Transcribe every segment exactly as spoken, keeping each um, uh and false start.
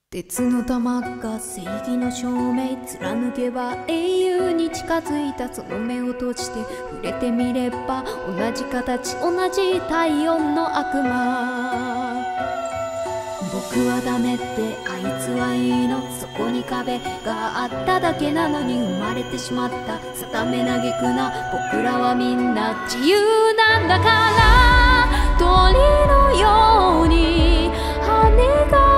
鉄の玉が正義の証明貫けば英雄に近づいた。その目を閉じて触れてみれば同じ形同じ体温の悪魔。僕はダメってあいつはいいの。そこに壁があっただけなのに生まれてしまった。定めなげくな僕らはみんな自由なんだから。鳥のように羽が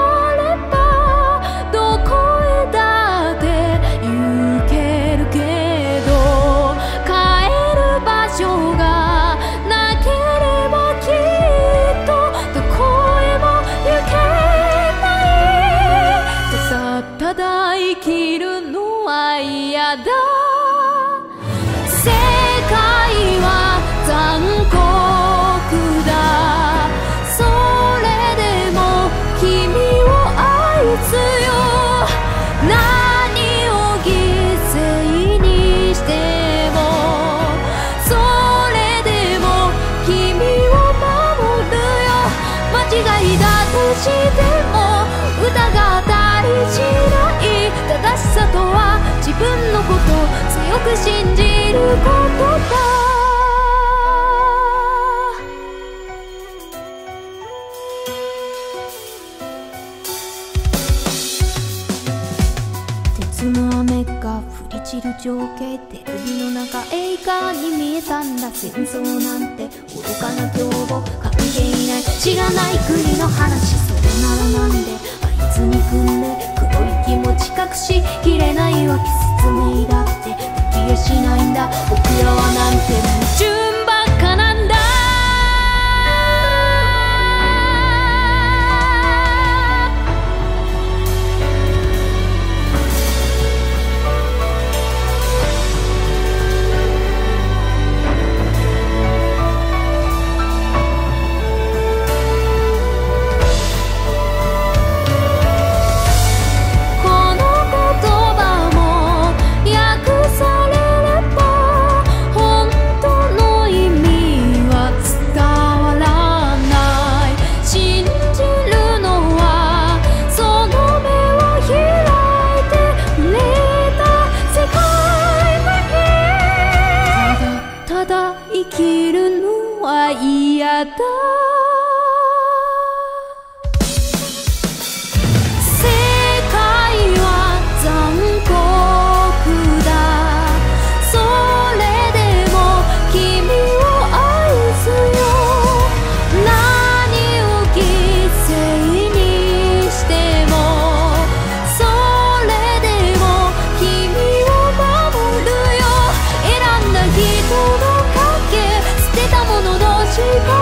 世界は残酷だ。それでも君を愛すよ。何を犠牲にしてもそれでも君を守るよ。間違いだとしても疑ったりしない。正しさとは自分のこと強く信じることだ。鉄の雨が降り散る情景テレビの中映画に見えたんだ。戦争なんて愚かな凶暴関係ない知らない国の話。それならなんであいつに組んで黒い気持ち隠しきれないわけ。説明だってできやしないんだ。僕らはなんて矛盾ばっかなんだ。生きるのは嫌だ。世界は残酷だ。それでも君を愛すよ。何を犠牲にしてもそれでも君を守るよ。選んだ人の捨てたものの力